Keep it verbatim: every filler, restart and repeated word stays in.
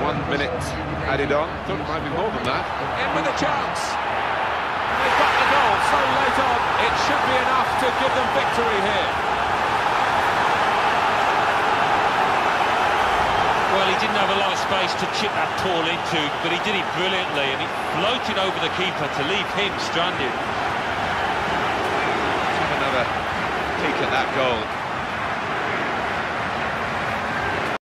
One minute added on. Thought it might be more than that. In with a chance. They've got the goal so late on. It should be enough to give them victory here. Well, he didn't have a lot of space to chip that ball into, but he did it brilliantly, and he floated over the keeper to leave him stranded. Let's have another peek at that goal.